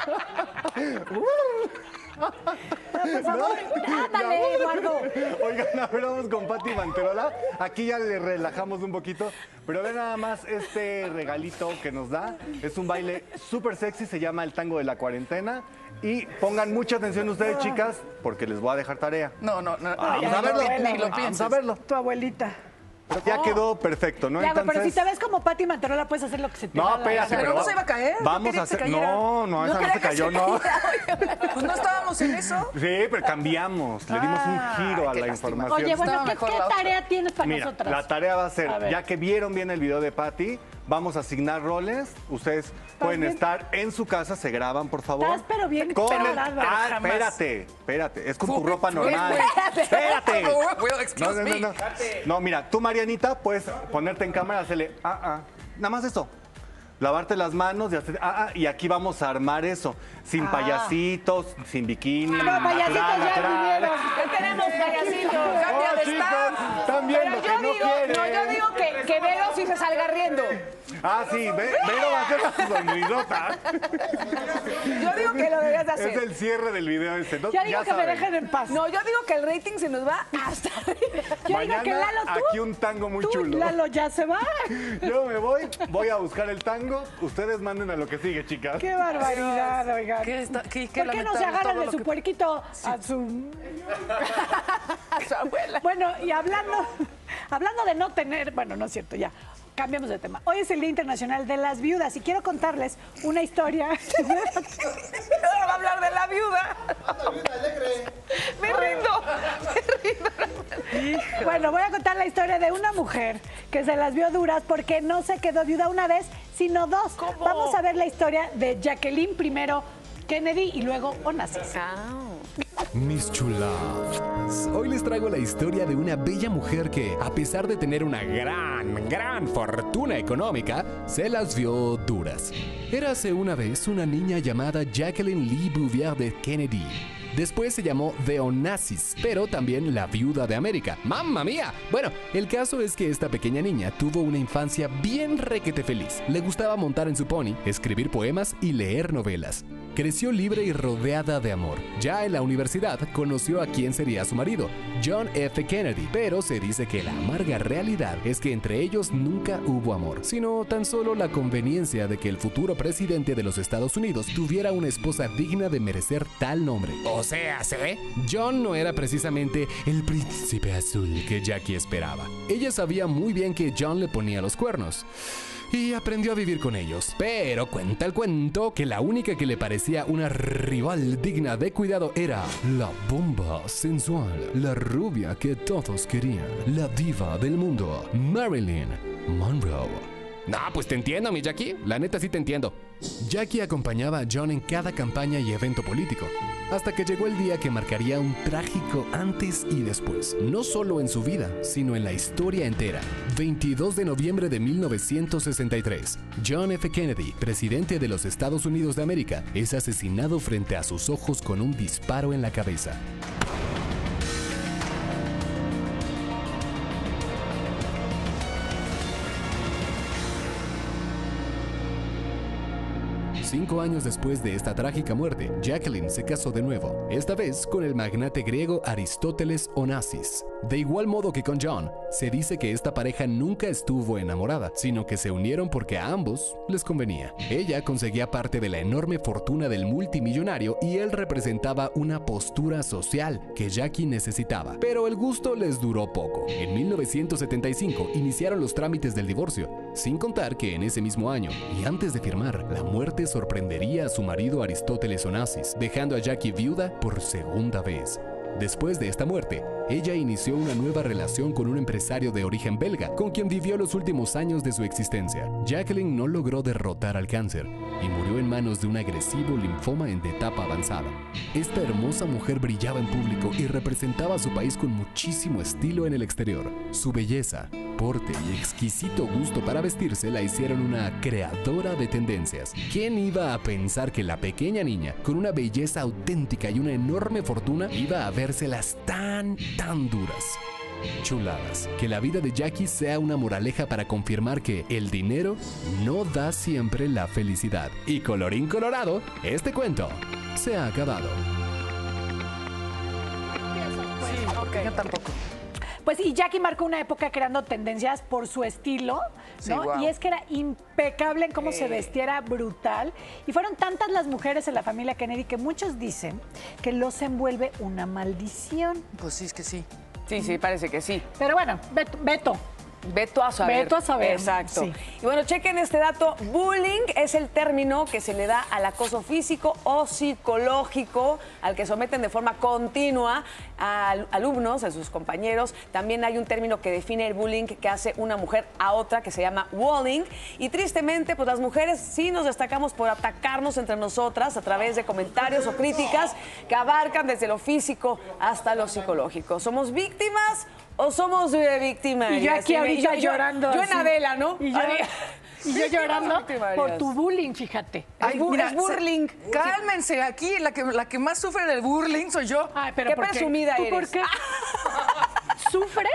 Por favor, ándale, Eduardo. Oigan, a ver, vamos con Pati Manterola. Aquí ya le relajamos un poquito, pero ve nada más este regalito que nos da. Es un baile súper sexy, se llama el tango de la cuarentena. Y pongan mucha atención ustedes, chicas, porque les voy a dejar tarea. No, no, no. Vamos ya a verlo. Ni, ni lo Vamos pienses. a verlo. Tu abuelita. Pero ya quedó perfecto, ¿no? Ya, güey, pero si Entonces... te ves como Pati Manterola, puedes hacer lo que se te No, da la espérate, gana. Pero pero no se iba a caer, no Vamos quería a que se hacer. cayera. No, no, esa no quería se que cayó, se no. Pues no estábamos en eso. Sí, pero cambiamos. Le dimos un giro a qué la lástima. información. Oye, bueno, Estaba ¿qué, mejor qué la otra. tarea tienes para Mira, nosotras? la tarea va a ser, A ver. ya que vieron bien el video de Patti, vamos a asignar roles. Ustedes pueden bien? estar en su casa, se graban, por favor. Estás pero bien Con el- preparada. Ah, Jamás. espérate, espérate. Es con tu Uy, ropa uy, normal. uy. Espérate. Well, excuse No, no, no, me. no. No, mira, tú, Marianita, puedes ponerte en cámara, hacerle, ah, ah. Nada más eso. Lavarte las manos y hacer, ah, ah, y aquí vamos a armar eso. Sin payasitos, sin bikini. No, payasitos natural, ya natural. vinieron. Ya tenemos payasitos. Cambia Oh, de chicos, staff. están viendo Pero que yo no digo, quieren. no, yo digo que, que Vero sí se salga riendo. Ah, sí, Ve- Vero va a hacer su sonrisota. Yo digo que lo deberías de hacer. Es el cierre del video ese. ¿no? Ya digo que saben. me dejen en paz. No, yo digo que el rating se nos va hasta arriba. Yo Mañana, digo que Lalo, tú, aquí un tango muy tú, chulo. Lalo, ya se va. Yo me voy, voy a buscar el tango. Ustedes manden a lo que sigue, chicas. Qué barbaridad, oigan. ¿Qué está- qué- qué ¿Por qué no lamentable se agarran todo de lo su que- puerquito a su... A su abuela. Bueno, y hablando, hablando de no tener... Bueno, no es cierto, ya. Cambiamos de tema. Hoy es el Día Internacional de las Viudas y quiero contarles una historia. Ahora va a hablar de la viuda. Me rindo. Me rindo. Bueno, voy a contar la historia de una mujer que se las vio duras porque no se quedó viuda una vez, sino dos. ¿Cómo? Vamos a ver la historia de Jacqueline primero, Kennedy y luego Onassis. Mis chuladas. Hoy les traigo la historia de una bella mujer que, a pesar de tener una gran, gran fortuna económica, se las vio duras. Érase una vez una niña llamada Jacqueline Lee Bouvier de Kennedy. Después se llamó The Onassis, pero también la viuda de América. ¡Mamma mía! Bueno, el caso es que esta pequeña niña tuvo una infancia bien requete feliz. Le gustaba montar en su pony, escribir poemas y leer novelas. Creció libre y rodeada de amor. Ya en la universidad conoció a quien sería su marido, John F. Kennedy, pero se dice que la amarga realidad es que entre ellos nunca hubo amor, sino tan solo la conveniencia de que el futuro presidente de los Estados Unidos tuviera una esposa digna de merecer tal nombre. O sea, ¿sí? John no era precisamente el príncipe azul que Jackie esperaba. Ella sabía muy bien que John le ponía los cuernos y aprendió a vivir con ellos. Pero cuenta el cuento que la única que le parecía una rival digna de cuidado era la bomba sensual, la rubia que todos querían, la diva del mundo, Marilyn Monroe. No, pues te entiendo, mi Jackie. La neta sí te entiendo. Jackie acompañaba a John en cada campaña y evento político, hasta que llegó el día que marcaría un trágico antes y después, no solo en su vida, sino en la historia entera. veintidós de noviembre de mil novecientos sesenta y tres, John F. Kennedy, presidente de los Estados Unidos de América, es asesinado frente a sus ojos con un disparo en la cabeza. Cinco años después de esta trágica muerte, Jacqueline se casó de nuevo, esta vez con el magnate griego Aristóteles Onassis. De igual modo que con John, se dice que esta pareja nunca estuvo enamorada, sino que se unieron porque a ambos les convenía. Ella conseguía parte de la enorme fortuna del multimillonario y él representaba una postura social que Jackie necesitaba. Pero el gusto les duró poco. En mil novecientos setenta y cinco iniciaron los trámites del divorcio, sin contar que en ese mismo año, y antes de firmar, la muerte sorprendería a su marido Aristóteles Onassis, dejando a Jackie viuda por segunda vez. Después de esta muerte, ella inició una nueva relación con un empresario de origen belga, con quien vivió los últimos años de su existencia. Jacqueline no logró derrotar al cáncer y murió en manos de un agresivo linfoma en etapa avanzada. Esta hermosa mujer brillaba en público y representaba a su país con muchísimo estilo en el exterior. Su belleza, porte y exquisito gusto para vestirse la hicieron una creadora de tendencias. ¿Quién iba a pensar que la pequeña niña, con una belleza auténtica y una enorme fortuna, iba a vérselas tan, tan duras? Chuladas, que la vida de Jackie sea una moraleja para confirmar que el dinero no da siempre la felicidad. Y colorín colorado, este cuento se ha acabado. Sí, yo tampoco. Pues y Jackie marcó una época creando tendencias por su estilo, Sí, ¿no? guau. Y es que era impecable en cómo se vestía, era brutal. Y fueron tantas las mujeres en la familia Kennedy que muchos dicen que los envuelve una maldición. Pues sí, es que sí. Sí, sí, parece que sí. Pero bueno, Beto, Beto, Veto a saber. Veto a saber. Exacto. Sí. Y bueno, chequen este dato. Bullying es el término que se le da al acoso físico o psicológico al que someten de forma continua a al- alumnos, a sus compañeros. También hay un término que define el bullying que hace una mujer a otra que se llama walling. Y tristemente, pues las mujeres sí nos destacamos por atacarnos entre nosotras a través de comentarios o críticas que abarcan desde lo físico hasta lo psicológico. ¿Somos víctimas o somos eh, victimarias? y yo aquí Sí, ahorita yo- yo- llorando. Yo en así. Adela, ¿no? Y yo, Ay, y yo llorando victimarias. por tu bullying, fíjate. Es bu- es se- burling. Cálmense, aquí la que, la que más sufre del burling soy yo. Ay, pero Qué ¿por presumida ¿Tú eres. por qué? ¿Sufres?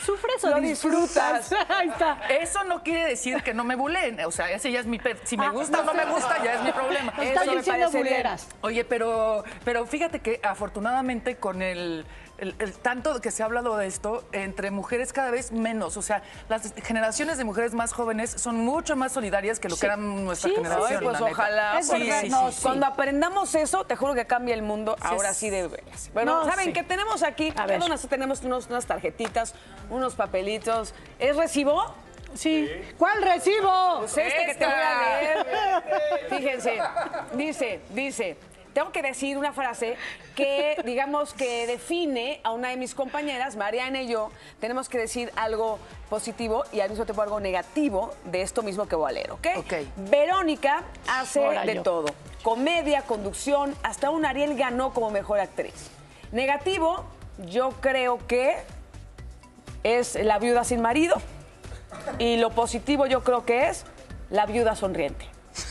¿Sufres o Lo disfrutas? disfrutas. Ahí está. Eso no quiere decir que no me buleen. O sea, ese ya es mi... pe- Si me Ah, gusta o no me gusta, ya es mi problema. Nos están Eso me diciendo parece bien. buleras. Oye, pero, pero fíjate que afortunadamente con el, el- el tanto que se ha hablado de esto, entre mujeres cada vez menos. O sea, las generaciones de mujeres más jóvenes son mucho más solidarias que lo que eran nuestra Sí, generación. Ay, pues la neta. ojalá. Es porque verdad, sí, no, sí, sí. Cuando aprendamos eso, te juro que cambia el mundo. Ahora es- sí de veras. Bueno, No, ¿saben sí. qué tenemos aquí? A ver. Cada una tenemos unos- unas tarjetitas, unos papelitos. ¿Es recibo? Sí. ¿Cuál recibo? Pues este que te voy a leer. Fíjense, dice, dice, tengo que decir una frase que, digamos, que define a una de mis compañeras, Mariana y yo, tenemos que decir algo positivo y al mismo tiempo algo negativo de esto mismo que voy a leer, ¿ok? Ok. Verónica hace Ahora de yo. todo, comedia, conducción, hasta un Ariel ganó como mejor actriz. Negativo, yo creo que es La viuda sin marido. Y lo positivo yo creo que es La viuda sonriente.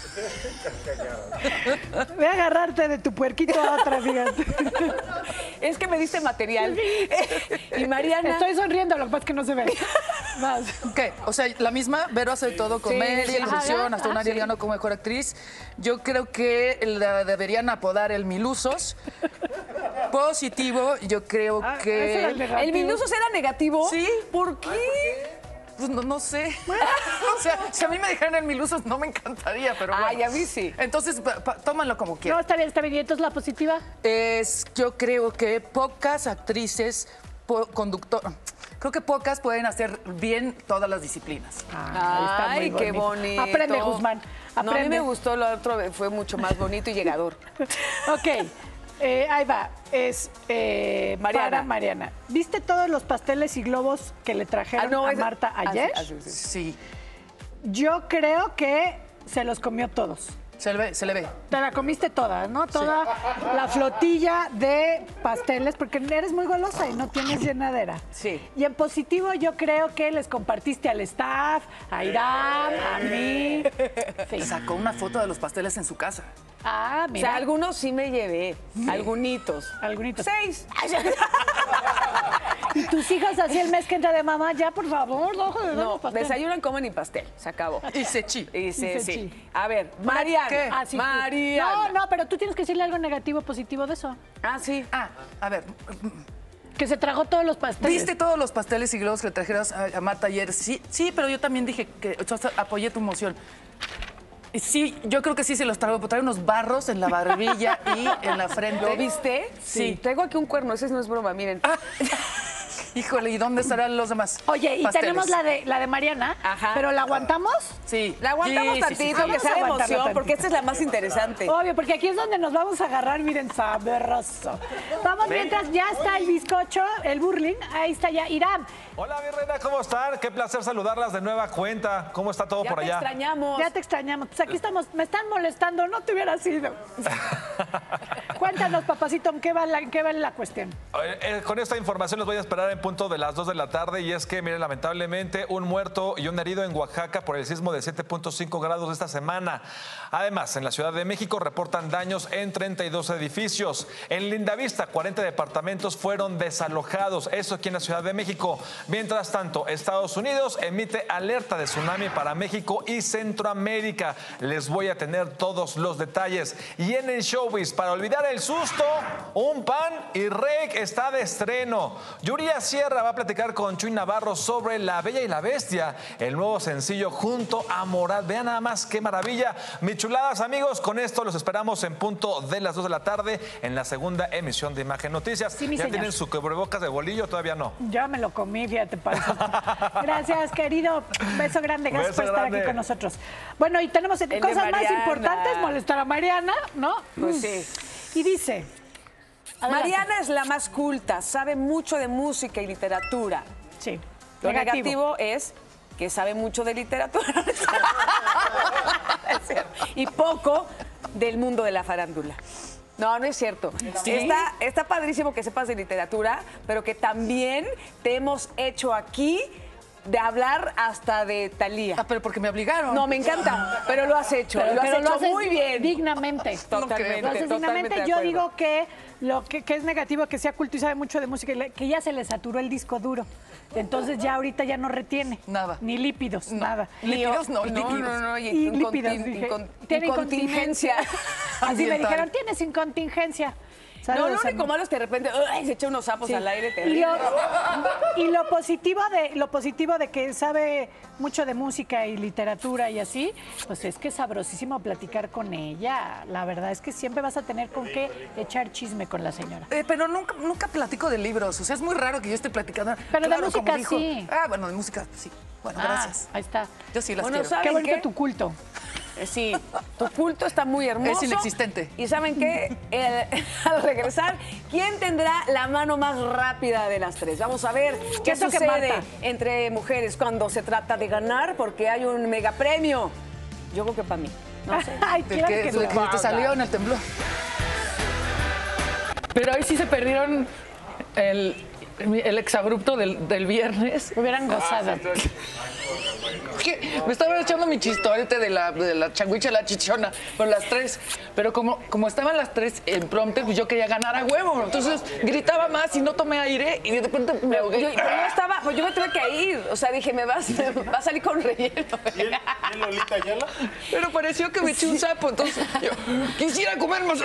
Voy a agarrarte de tu puerquito a otra, fíjate. Es que me diste material. Y Mariana... Estoy sonriendo, lo que pasa es que no se ve. Vas. ¿Qué? O sea, la misma, Vero hace todo, comedia, sí. conducción, Ajá, hasta un ah, Ariel sí. ganó como mejor actriz. Yo creo que la deberían apodar el Milusos. Positivo, yo creo Ah, ese era el que... negativo. ¿El Minusos era negativo? Sí. ¿Por qué? Pues no, no sé. O sea, si a mí me dejaran el Milusos no me encantaría, pero bueno. Ay, a mí sí. Entonces, pa- pa- tómalo como No, quieras. está bien, está bien. ¿Y entonces la positiva? Es, yo creo que pocas actrices, po- conductor, creo que pocas pueden hacer bien todas las disciplinas. Ah, Ay, qué bonito. Aprende, Guzmán. Aprende. No, a mí me gustó lo otro, fue mucho más bonito y llegador. Ok, eh, ahí va. Es eh, Mariana. para Mariana. ¿Viste todos los pasteles y globos que le trajeron Ah, no, a es- Marta ah, sí, ayer? ah, sí, sí. Sí, Yo creo que se los comió todos. se le ve, se le ve. Te la comiste toda, ¿no? Toda la flotilla de pasteles, porque eres muy golosa y no tienes llenadera. Sí. Y en positivo yo creo que les compartiste al staff, a Irán, a mí. Sí. Sacó una foto de los pasteles en su casa. Ah, O mira. sea, algunos sí me llevé. Algunitos. Algunitos. Seis. Y tus hijos así el mes que entra de mamá, ya por favor, no, de No, pastel. desayunan, comen y pastel. Se acabó. Y se chi. Y se, Y se sí. chi. A ver, Mariana. ¿Qué? Ah, sí, tú. Mariana. No, no, pero tú tienes que decirle algo negativo, positivo de eso. Ah, sí. Ah, a ver, Que se tragó todos los pasteles. ¿viste todos los pasteles y globos que le trajeron a, a Marta ayer? Sí, sí, pero yo también dije que yo hasta apoyé tu moción. Y sí, yo creo que sí se los tragó, pero trae unos barros en la barbilla y en la frente. ¿Lo viste? Sí. Traigo aquí un cuerno, ese no es broma, miren. Híjole, ¿y dónde estarán los demás? Oye, y pasteles? tenemos la de la de Mariana, Ajá. pero ¿la aguantamos? Sí. La aguantamos Sí, sí, sí, tantito, sí. que sea de Vamos a aguantarla emoción, porque tantito. esta es la más interesante. Obvio, porque aquí es donde nos vamos a agarrar, miren, sabroso. Vamos, mientras ya está el bizcocho, el burling, ahí está ya Irán. Hola, mi reina, ¿cómo están? Qué placer saludarlas de nueva cuenta. ¿Cómo está todo Ya por te allá? extrañamos. Ya te extrañamos. Pues aquí estamos, me están molestando, no te hubieras ido. Cuéntanos, papacito, ¿en qué va la, en qué va la cuestión? Eh, eh, con esta información los voy a esperar en punto de las dos de la tarde y es que, miren, lamentablemente un muerto y un herido en Oaxaca por el sismo de siete punto cinco grados esta semana. Además, en la Ciudad de México reportan daños en treinta y dos edificios. En Lindavista, cuarenta departamentos fueron desalojados, eso aquí en la Ciudad de México. Mientras tanto, Estados Unidos emite alerta de tsunami para México y Centroamérica. Les voy a tener todos los detalles. Y en el showbiz, para olvidar el susto, un pan y Rake está de estreno. Yuria Sierra va a platicar con Chuy Navarro sobre La Bella y la Bestia, el nuevo sencillo junto a Morat. Vean nada más qué maravilla. Mis chuladas, amigos, con esto los esperamos en punto de las dos de la tarde en la segunda emisión de Imagen Noticias. Sí, mi ¿Ya señor. tienen su cubrebocas de bolillo? Todavía no. Ya me lo comí, fíjate, panza. Gracias, querido. Un beso grande, gracias Beso por estar grande. aquí con nosotros. Bueno, y tenemos de cosas más Mariana. importantes, molestar a Mariana, ¿no? Pues sí. Y dice... adelante. Mariana es la más culta, sabe mucho de música y literatura. Sí. Lo negativo, es que sabe mucho de literatura. Es cierto. Y poco del mundo de la farándula. No, no es cierto. Está, está padrísimo que sepas de literatura, pero que también te hemos hecho aquí de hablar hasta de Thalía. Ah, pero porque me obligaron. No, me encanta, pero lo has hecho. Pero, lo has pero hecho lo haces muy bien. dignamente. Totalmente, Lo haces totalmente dignamente. de Yo acuerdo. digo que lo que, que es negativo que sea culto y sabe mucho de música, y le- que ya se le saturó el disco duro. Entonces ya ahorita ya no retiene. Nada. Ni lípidos, No. nada. Lípidos no, No, líquidos. no, no. Y, Y incontin- lípidos, dije. incon- Tiene incontinencia. Así me Ambiental. dijeron, tienes incontingencia. No, Saludos, lo único hermano. malo es que de repente ¡ay! Se echa unos sapos Sí. al aire. Y Terrible. lo, y lo positivo de lo positivo de que sabe mucho de música y literatura y así, pues es que es sabrosísimo platicar con ella. La verdad es que siempre vas a tener con qué echar chisme con la señora. Eh, pero nunca, nunca platico de libros. O sea, es muy raro que yo esté platicando. Pero de Claro, como música dijo- sí. Ah, bueno, de música sí. Bueno, Ah, gracias. ahí está. Yo sí las Bueno, quiero. ¿saben Qué bonito qué? tu culto. Eh, Sí, tu culto está muy hermoso. Es inexistente. Y ¿saben qué? El- al regresar, ¿quién tendrá la mano más rápida de las tres? Vamos a ver qué Siento que sucede Marta. entre mujeres cuando se trata de ganar, porque hay un mega premio. Yo creo que para mí. No sé. Ay, El claro que, que el no. que te salió en el temblor. Pero ahí sí se perdieron el, el exabrupto del, del viernes. Hubieran gozado. Que me estaba echando mi chistorete de la, de la changuicha a la chichona por las tres. Pero como, como estaban las tres en prompter, pues yo quería ganar a huevo. Entonces gritaba más y no tomé aire y de repente me ahogué. Yo, pero yo estaba, pues yo me tuve que ir. O sea, dije, me vas, me va a salir con relleno. ¿Y Lolita Ayala? Pero pareció que me eché un sapo, entonces yo quisiera comer más. ¿Y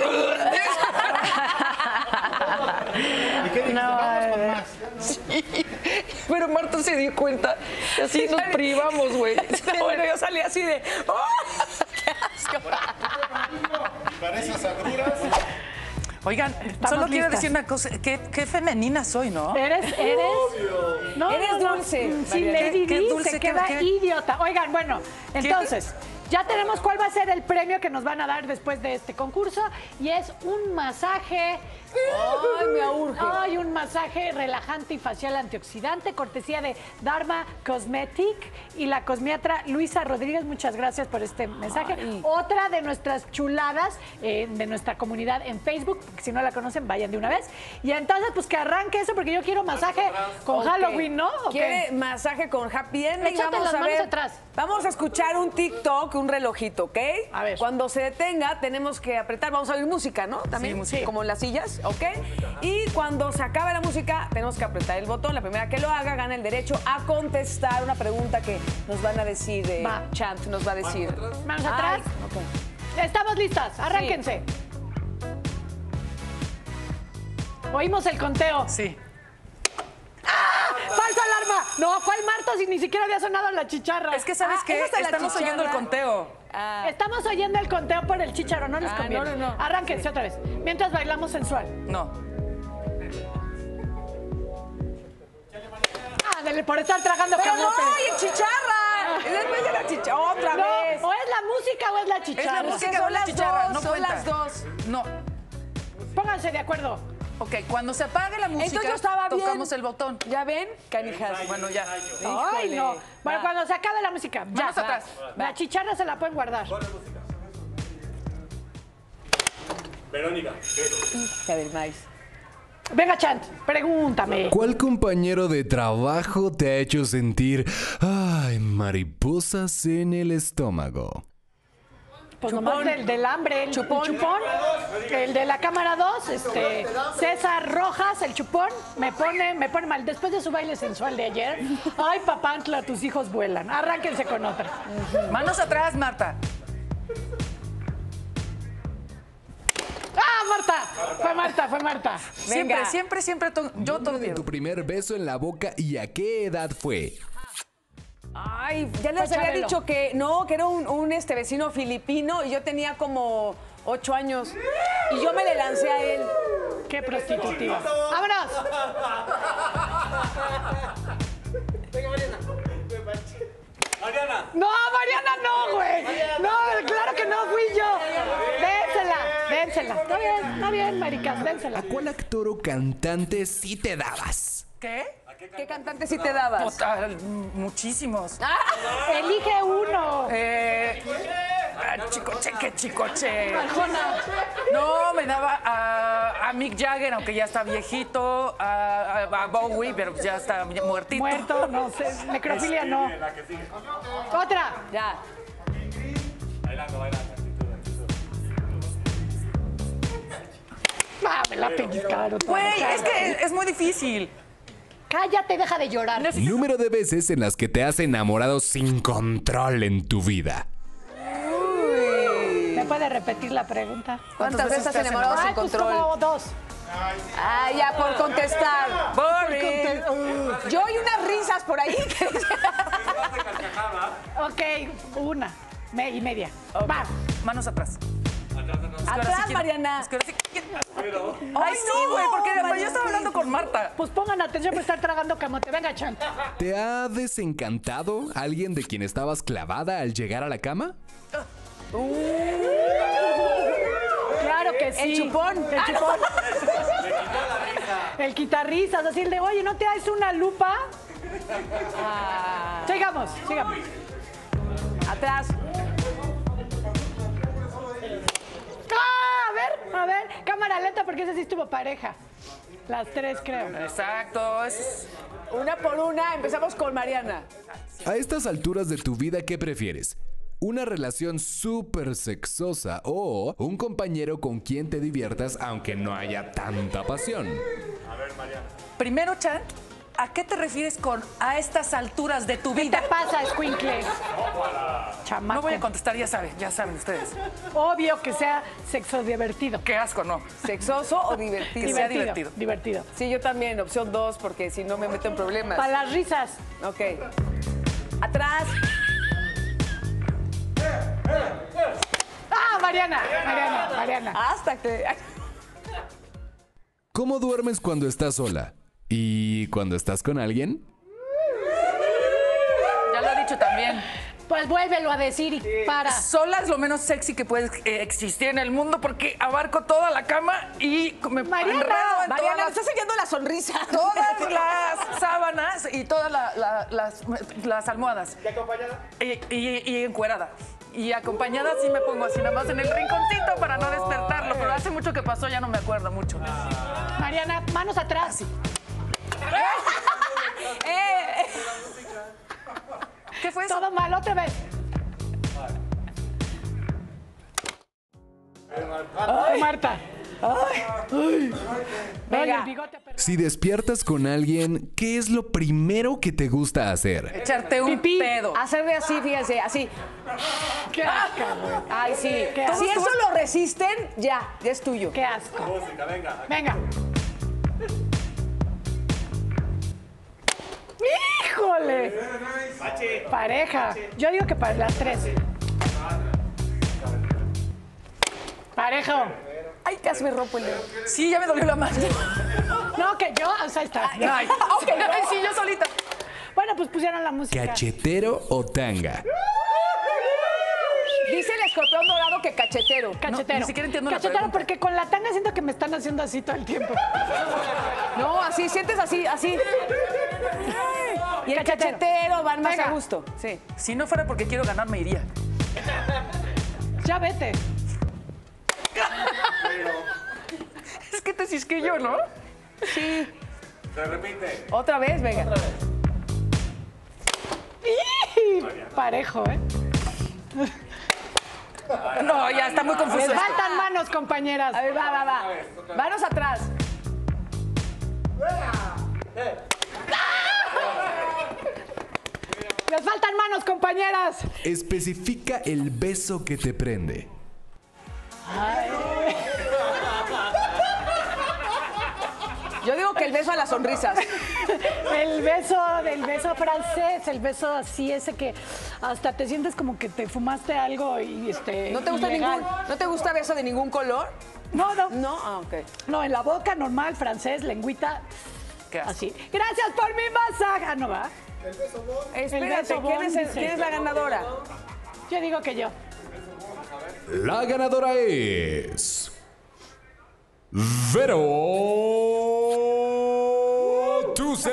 qué dijiste? Vamos con más. Sí. Pero Marta se dio cuenta y así nos privamos, güey. No, bueno, yo salí así de. ¡Oh! ¡Qué asco! Para esas agruras. Oigan, Estamos solo quiero listas. decir una cosa, qué, qué femenina soy, ¿no? Eres, eres. No, Eres no, no. dulce, Sí, Mariana. Lady Qué Di dulce, se qué- queda qué- idiota. Oigan, bueno, entonces, ya tenemos cuál va a ser el premio que nos van a dar después de este concurso y es un masaje. Ay, me urge. Ay, un masaje relajante y facial antioxidante, cortesía de Dharma Cosmetic y la cosmiatra Luisa Rodríguez. Muchas gracias por este mensaje. Ay. Otra de nuestras chuladas eh, de nuestra comunidad en Facebook, porque si no la conocen, vayan de una vez. Y entonces, pues que arranque eso, porque yo quiero masaje con Ok. Halloween, ¿no? ¿O qué? ¿Quiere masaje con happy ending? Échate Vamos las a manos ver. atrás. Vamos a escuchar un TikTok, un relojito, ¿ok? A ver. Cuando se detenga, tenemos que apretar. Vamos a oír música, ¿no? También, Sí, música. como en las sillas, ¿ok? Y cuando se acabe la música, tenemos que apretar el botón. La primera que lo haga gana el derecho a contestar una pregunta que nos van a decir. Eh, Va. Chant nos va a decir. Manos atrás. Ay, ok. Estamos listas, arránquense. Oímos el conteo. Sí. ¡Falsa alarma! No, ¿cuál Marta si ni siquiera había sonado la chicharra? Es que, ¿sabes Ah, qué? esa está la Estamos chicharra. oyendo el conteo. Ah, Estamos oyendo el conteo por el chicharo, no les Ah, conviene. no, no, no. Arránquense otra vez. Mientras bailamos sensual. No. Ándale, por estar tragando pero no, camote. ¡ay, chicharra! Después de la chicharra, otra No, vez. o es la música o es la Es chicharra. la música son o la las chicharra, dos, no son cuenta. las dos. No. Pónganse de acuerdo. Ok, cuando se apague la música, Entonces yo estaba bien. tocamos el botón. ¿Ya ven? Canijas. Bueno, ya. Ay, Híjole. no. Bueno, Va. cuando se acabe la música. Ya. Manos atrás. La chicharra se la pueden guardar. Verónica. A ver, maíz. Venga, Chant, pregúntame. ¿Cuál compañero de trabajo te ha hecho sentir, ay, mariposas en el estómago? Pues nomás del, del hambre, el chupón. el chupón, el de la cámara dos, este, César Rojas, el chupón, me pone, me pone mal. Después de su baile sensual de ayer, ay, papantla, tus hijos vuelan. Arránquense con otra. Manos atrás, Marta. ¡Ah, Marta! Fue Marta, fue Marta. Siempre, Venga. siempre, siempre. to- Yo todo De bien. tu primer beso en la boca y a qué edad fue. Ay, ya les Pues, había Chabelo. dicho que no, que era un, un, este vecino filipino y yo tenía como ocho años. Y yo me le lancé a él. ¡Qué prostitutiva! ¡Vámonos! Mariana. No, Mariana, no, güey. No, claro que no fui yo. Dénsela, dénsela. Está bien, está bien, maricas, dénsela. ¿A cuál actor o cantante sí te dabas? ¿Qué? ¿Qué cantante sí te dabas? Puta, muchísimos. Elige uno. Eh, Ah, chicoche, qué chicoche. No, me daba a, a Mick Jagger, aunque ya está viejito, a, a, a Bowie, pero ya está muertito. Muerto, no sé, necrofilia no. Otra. Ya. Bailando, bailando. Ah, me la pellizcaron. Güey, es que es, es muy difícil. Cállate, deja de llorar. Número de veces en las que te has enamorado sin control en tu vida. ¿Me puede repetir la pregunta? ¿Cuántas veces has enamorado sin Ay, pues control? como dos. Ah, ya por contestar. Boring. Yo oí unas risas por ahí. Ok, una me- y media. Va. Manos atrás. Atrás, Mariana. Es que ahora sí quiero- Ay, sí, güey, porque Mariana, yo estaba hablando con Marta. Pues pongan atención por estar tragando camote. Venga, Chan. ¿Te ha desencantado alguien de quien estabas clavada al llegar a la cama? Claro que sí. El chupón. El chupón. El quitarrisas, así el de, oye, ¿no te haces una lupa? Ah. Sigamos, sigamos. Atrás. ¡Ah! A ver, a ver, cámara lenta porque ese sí estuvo pareja. Las tres, creo. Exacto. Es... Una por una. Empezamos con Mariana. A estas alturas de tu vida, ¿qué prefieres? ¿Una relación súper sexosa o un compañero con quien te diviertas aunque no haya tanta pasión? Primero, Chan, ¿a qué te refieres con a estas alturas de tu ¿Qué vida? te pasa, escuincle? Chamaco. No voy a contestar, ya saben, ya saben ustedes. Obvio que sea sexo divertido. Qué asco, no. ¿Sexoso o divertido? Que sea divertido. Divertido. Sí, yo también. Opción dos, porque si no me meto en problemas. Para las risas. Ok. Atrás. ¡Ah, Mariana! Mariana, Mariana. Hasta que... ¿Cómo duermes cuando estás sola? ¿Y cuando estás con alguien? Ya lo he dicho también. Pues vuélvelo a decir y para. Sola es lo menos sexy que puede eh, existir en el mundo porque abarco toda la cama y me Mariana, enredo en Mariana, me todas las, estás enseñando la sonrisa. todas las sábanas y todas la- la- las, las almohadas. ¿Y acompañada? Y, y, y encuerada. Y acompañada sí me pongo así nada más en el rinconcito para no despertarlo. Pero hace mucho que pasó, ya no me acuerdo mucho. Mariana, manos atrás. Eh, ¿Qué fue eso? Todo mal, otra vez. Ay, Marta. Ay. Ay. Venga. el bigote, pero- Si despiertas con alguien, ¿qué es lo primero que te gusta hacer? Echarte un Pipí. pedo. hacerle así, fíjense, así. Qué asco, güey. Ay, sí. Qué asco. Si eso lo resisten, ya, ya es tuyo. Qué asco. Música, venga. Venga. ¡Híjole! Pareja. Yo digo que para las tres. Pareja. Ay, casi me rompo el dedo. Sí, ya me dolió la mano. No, que yo, o sea, está. Ay, ay, sí, yo solita. Bueno, pues pusieron la música. ¿Cachetero o tanga? Dice el escorpión dorado que cachetero. Cachetero. No, ni siquiera entiendo la Cachetero, pregunta. porque con la tanga siento que me están haciendo así todo el tiempo. No, así, sientes así, así. Y el Cachetero. cachetero van más Venga. a gusto. Sí. Si no fuera porque quiero ganar, me iría. Ya vete. Es que te cisquillo, ¿no? Sí. Se repite. Otra vez, venga. ¡Ih! Parejo, ¿eh? No, ya está muy confuso. Les esto. faltan manos, compañeras. A ver, va, va, va. Manos atrás. Les faltan manos, compañeras. Especifica el beso que te prende. Yo digo que el beso a las sonrisas. El beso, el beso francés, el beso así, ese que hasta te sientes como que te fumaste algo y este. ¿No te gusta ilegal. ningún, ¿no te gusta beso de ningún color? No, no. No, ah, ok. No, en la boca, normal, francés, lengüita, Qué asco. así. Gracias por mi masaje. Ah, no va. Espérate, beso ¿quién bon, es, el- dice. quién es la ganadora? Yo digo que yo. La ganadora es... Vero Tucen.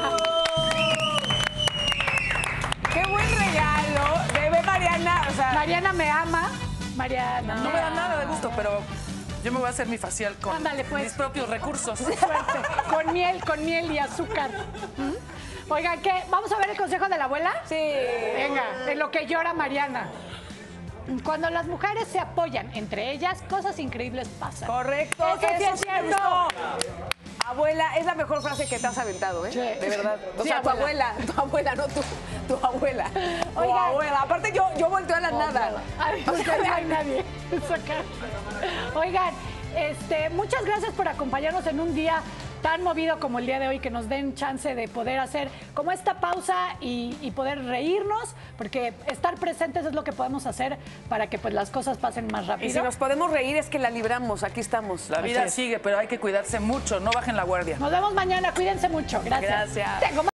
¡Qué buen regalo! Bebé Mariana, o sea, me ama, Mariana. No me da nada de gusto, pero yo me voy a hacer mi facial con Ándale, pues. mis propios recursos. Suerte. Con miel, con miel y azúcar. Oigan, ¿qué? ¿Vamos a ver el consejo de la abuela? Sí. Venga, en lo que llora Mariana. Cuando las mujeres se apoyan entre ellas, cosas increíbles pasan. Correcto. Eso sí eso es sí me cierto. gustó. Abuela, es la mejor frase que te has aventado, ¿eh? Sí. De verdad. O Sí, sea, tu abuela. abuela, tu abuela, no tu, tu abuela. Tu Oigan. abuela. Aparte, yo, yo volteo a la nada. Ay, O porque sea, no hay nadie. Oigan, este, muchas gracias por acompañarnos en un día tan movido como el día de hoy, que nos den chance de poder hacer como esta pausa y, y poder reírnos, porque estar presentes es lo que podemos hacer para que pues las cosas pasen más rápido. Y si nos podemos reír es que la libramos, aquí estamos. La vida Así es. sigue, pero hay que cuidarse mucho, no bajen la guardia. Nos vemos mañana, cuídense mucho. Gracias. Gracias. Tengo